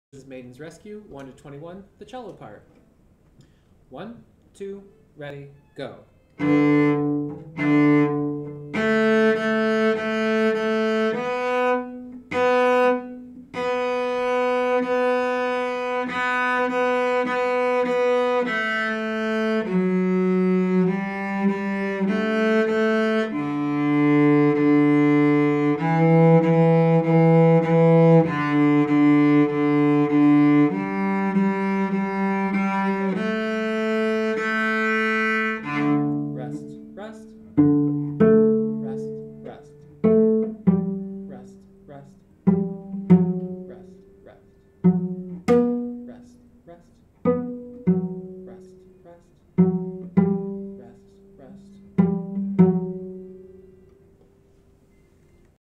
This is Maiden's Rescue, 1 to 21, the cello part. 1, 2, ready, go.